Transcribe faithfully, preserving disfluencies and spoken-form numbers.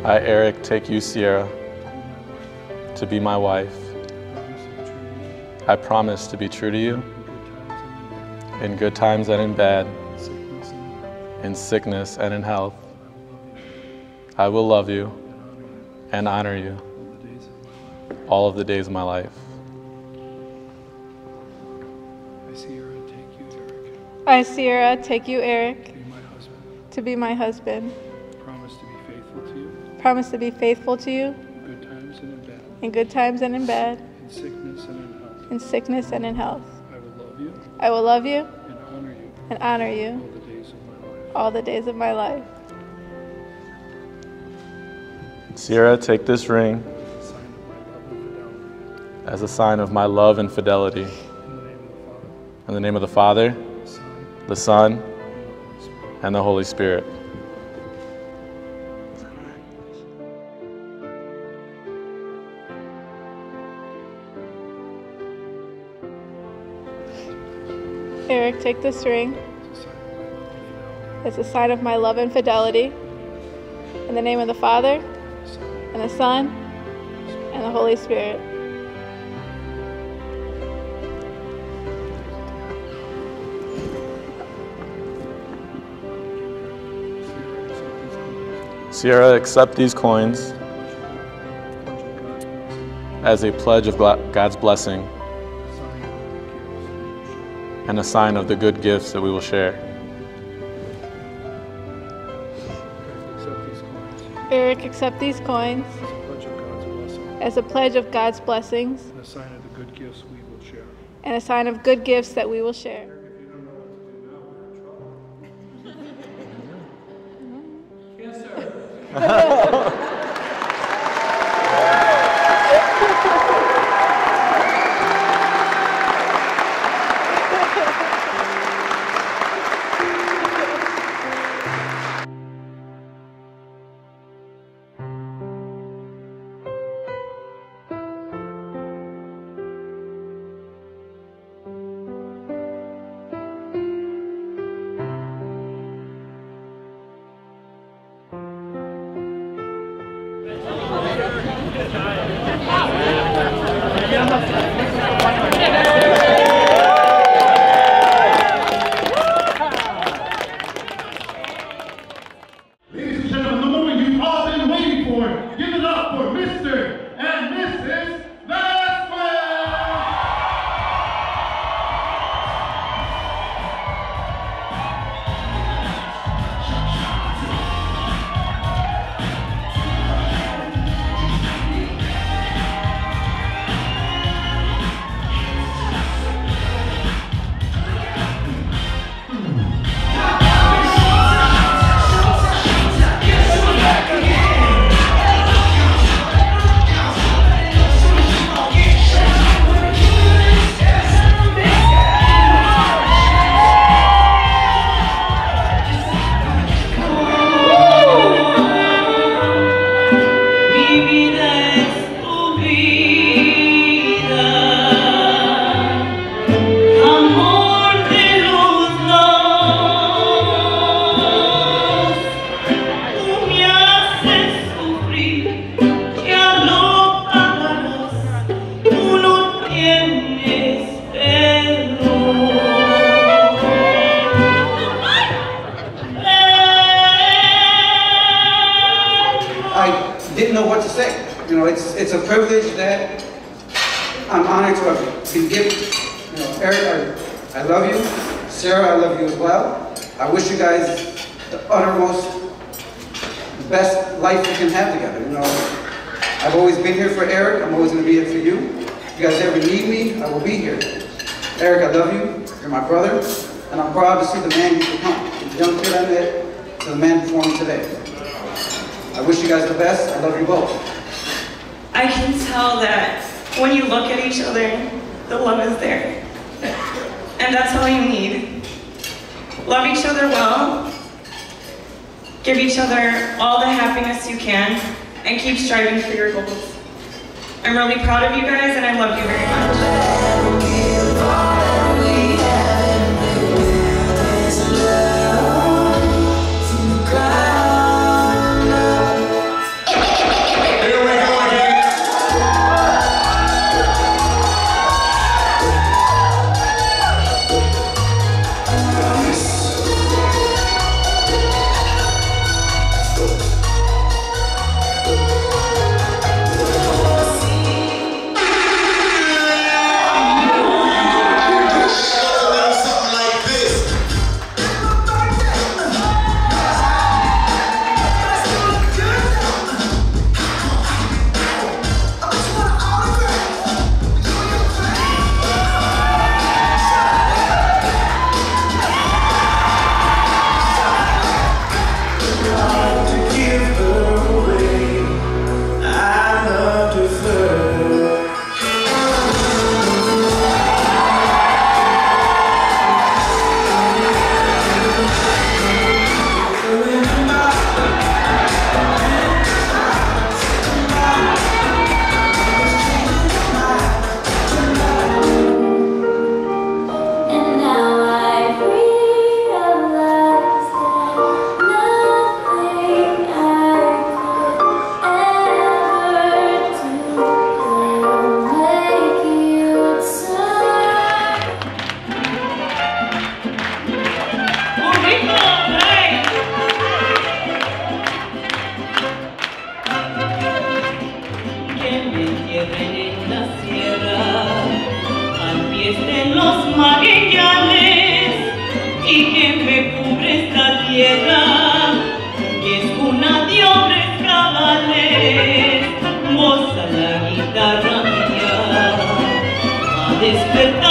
I, Eric, take you, Sierra, to be my wife. I promise to be true to you in good times and in bad, in sickness and in health. I will love you and honor you all of the days of my life. I, Sierra, take you, Eric, to be my husband. to be my husband. Promise to be faithful to you Promise to be faithful to you in good times and in bad, in good times and in bad, in sickness and in health. in sickness and in health. I will love you I will love you and honor you and honor you all the days of my life. all the days of my life. Sierra, take this ring A sign of my love and fidelity. as a sign of my love and fidelity. In the name of the Father, In the name of the Father, the Son, the Son, and the Holy Spirit. Eric, take this ring a sign of my love and fidelity. as a sign of my love and fidelity. In the name of the Father, and the Son, and the Holy Spirit. Sierra, accept these coins as a pledge of God's blessing and a sign of the good gifts that we will share. Eric, accept these coins as a pledge of God's blessings and a sign of the good gifts we will share. and a sign of good gifts that we will share. Ladies and gentlemen, the moment you've all been waiting for, give it up for Mister and Missus Vasquez! Didn't know what to say. You know, it's it's a privilege that I'm honored to have been given. You know, Eric, I, I love you. Sarah, I love you as well. I wish you guys the uttermost, the best life you can have together. You know, I've always been here for Eric. I'm always going to be here for you. If you guys ever need me, I will be here. Eric, I love you. You're my brother, and I'm proud to see the man you've become. From the young kid I met to the man performing today. I wish you guys the best. I love you both. I can tell that when you look at each other, the love is there. And that's all you need. Love each other well, give each other all the happiness you can, and keep striving for your goals. I'm really proud of you guys, and I love you very much. tierra, que es cuna de hombres cabales, goza la guitarra mía, a despertar.